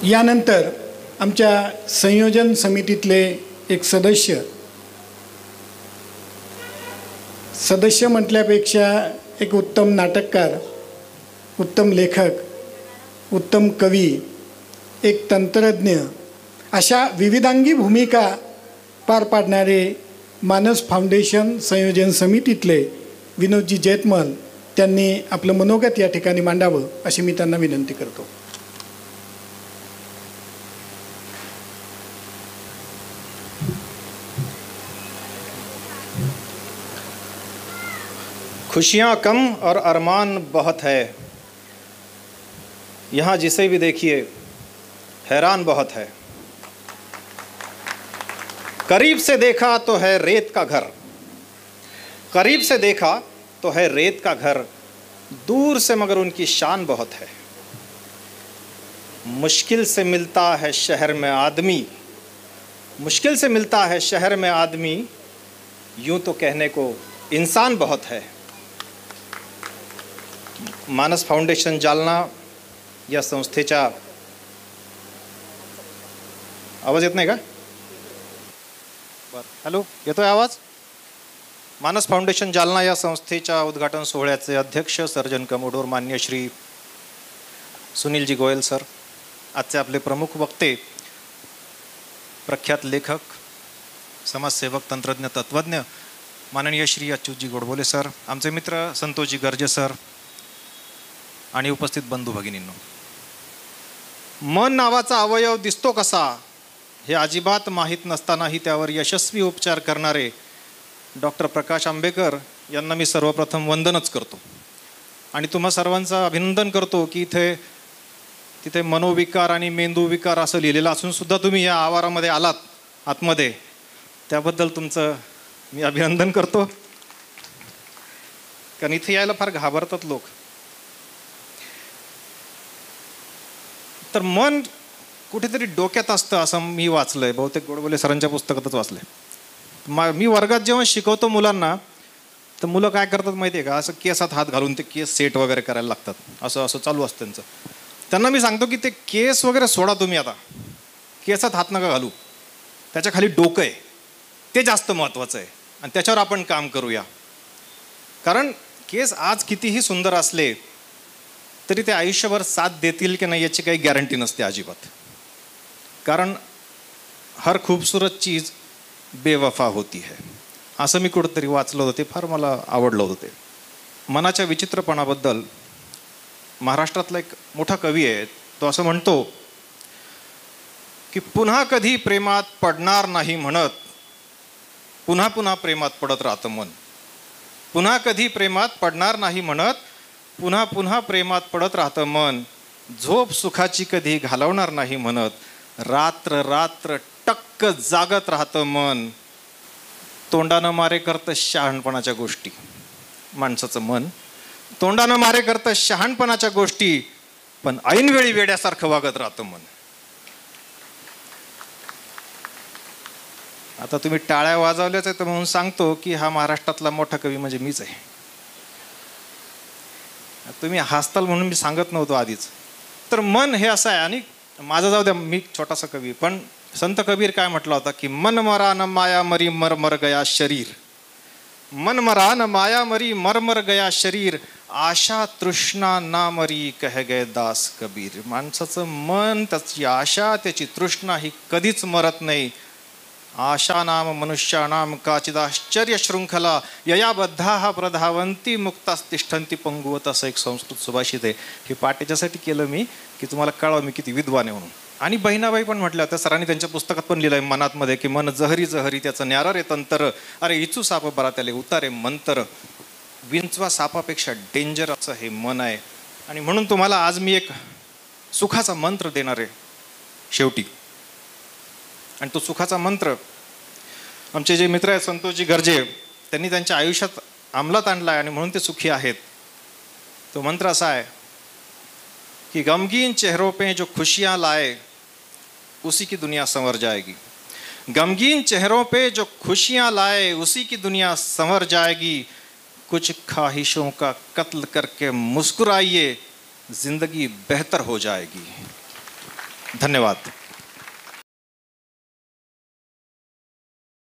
यानंतर आमच्या संयोजन समितीतले एक सदस्य म्हटल्यापेक्षा एक उत्तम नाटककार, उत्तम लेखक, उत्तम कवी, एक तंत्रज्ञ अशा विविधांगी भूमिका पार पाडणारे मानस फाउंडेशन संयोजन समितीतले विनोदजी जैतमल त्यांनी आपलं मनोगत या ठिकाणी मांडावं अशी मी त्यांना विनंती करतो. खुशियाँ कम और अरमान बहुत है, यहाँ जिसे भी देखिए हैरान बहुत है. करीब से देखा तो है रेत का घर, करीब से देखा तो है रेत का घर, दूर से मगर उनकी शान बहुत है. मुश्किल से मिलता है शहर में आदमी, मुश्किल से मिलता है शहर में आदमी, यूं तो कहने को इंसान बहुत है. मानस फाउंडेशन जालना या संस्थेच्या, आवाज येत नाही का? बरं, हॅलो, येतोय आवाज? मानस फाउंडेशन जालना या संस्थेच्या उद्घाटन सोहळ्याचे अध्यक्ष सर्जन कमोडोर मान्य श्री सुनीलजी गोयल सर, आजचे आपले प्रमुख वक्ते प्रख्यात लेखक, समाजसेवक, तंत्रज्ञ, तत्वज्ञ माननीय श्री अच्युतजी गोडबोले सर, आमचे मित्र संतोषजी गर्जे सर आणि उपस्थित बंधू भगिनींनो. मन नावाचा अवयव दिसतो कसा हे अजिबात माहीत नसतानाही त्यावर यशस्वी उपचार करणारे डॉक्टर प्रकाश आंबेकर यांना मी सर्वप्रथम वंदनच करतो आणि तुम्हा सर्वांचं अभिनंदन करतो की तिथे मनोविकार आणि मेंदूविकार असं लिहिलेलं असून सुद्धा तुम्ही या आवारामध्ये आलात आतमध्ये, त्याबद्दल तुमचं मी अभिनंदन करतो. कारण इथे यायला फार घाबरतात लोक. तर मन कुठेतरी डोक्यात असतं असं मी वाचलंय, बहुतेक गोडबोले सरांच्या पुस्तकातच वाचलंय. मी वर्गात जेव्हा शिकवतो मुलांना तर मुलं काय करतात माहिती आहे का, असं केसात हात घालून ते केस सेट वगैरे करायला लागतात, असं असं चालू असतं त्यांचं. त्यांना मी सांगतो की ते केस वगैरे सोडा तुम्ही, आता केसात हात नका घालू, त्याच्या खाली डोकं आहे ते जास्त महत्त्वाचं आहे आणि त्याच्यावर आपण काम करूया. कारण केस आज कितीही सुंदर असले तरी ते आयुष्यभर साथ देतील की नाही याची काही गॅरंटी नसते अजिबात. कारण हर खूबसूरत चीज बेवफा होती है, असं मी कुठंतरी वाचलं होतं, ते फार मला आवडलं होतं. ते मनाच्या विचित्रपणाबद्दल महाराष्ट्रातला एक मोठा कवी आहे, तो असं म्हणतो की पुन्हा कधी प्रेमात पडणार नाही म्हणत, पुन्हा पुन्हा प्रेमात पडत राहतं मन. पुन्हा कधी प्रेमात पडणार नाही म्हणत, पुन्हा पुन्हा प्रेमात पडत राहतं मन. झोप सुखाची कधी घालवणार नाही म्हणत, रात्र रात्र टक्क जागत राहतं मन. तोंडानं मारे करतं शहाणपणाच्या गोष्टी, माणसाचं मन तोंडानं मारे करतं शहाणपणाच्या गोष्टी, पण ऐनवेळी वेड्यासारखं वागत राहतं मन. आता तुम्ही टाळ्या वाजवल्याच आहे तर म्हणून सांगतो की हा महाराष्ट्रातला मोठा कवी म्हणजे मीच आहे. तुम्ही हसताल म्हणून मी सांगत नव्हतो आधीच. तर मन हे असं आहे. आणि माझं जाऊ द्या, मी छोटासा कवी, पण संत कबीर काय म्हटला होता की मन मरा न माया मरी मर मर गया शरीर, मन मरा न माया मरी मर मर गया शरीर, आशा तृष्णा ना मरी कह गए दास कबीर. माणसाचं मन, त्याची आशा, त्याची तृष्णा ही कधीच मरत नाही. आशा नाम मनुष्याणाम काचिदाश्चर्य शृंखला यया बद्धा प्रधावंती मुक्तास्तिष्ठन्ति पंगुवत, असं एक संस्कृत सुभाषित आहे. हे पाठ याच्यासाठी केलं मी की तुम्हाला कळावं मी किती विद्वान आहे म्हणून. आणि बहिणाबाई पण म्हटल्या होत्या, सरांनी त्यांच्या पुस्तकात पण लिहिलंय मनात मध्ये की मन जहरी जहरी त्याचं न्यारा रे तंतर, अरे इचू साप बरा त्याले उतारे मंतर. विंचवा सापापेक्षा डेंजर असं हे मन आहे. आणि म्हणून तुम्हाला आज मी एक सुखाचा मंत्र देणार आहे शेवटी. आणि तो सुखाचा मंत्र आमचे जे मित्र आहेत संतोषजी गर्जे, त्यांनी त्यांच्या आयुष्यात अंमलात आणला आहे आणि म्हणून ते सुखी आहेत. तो मंत्र असा आहे कि गमगीन चेहरों पे जो खुशियाँ लाए उसी की दुनिया संवर जाएगी. गमगीन चेहरों पे जो खुशियाँ लाए उसी की दुनिया संवर जाएगी. कुछ ख्वाहिशों का कत्ल करके मुस्कुराइए, जिंदगी बेहतर हो जाएगी. धन्यवाद.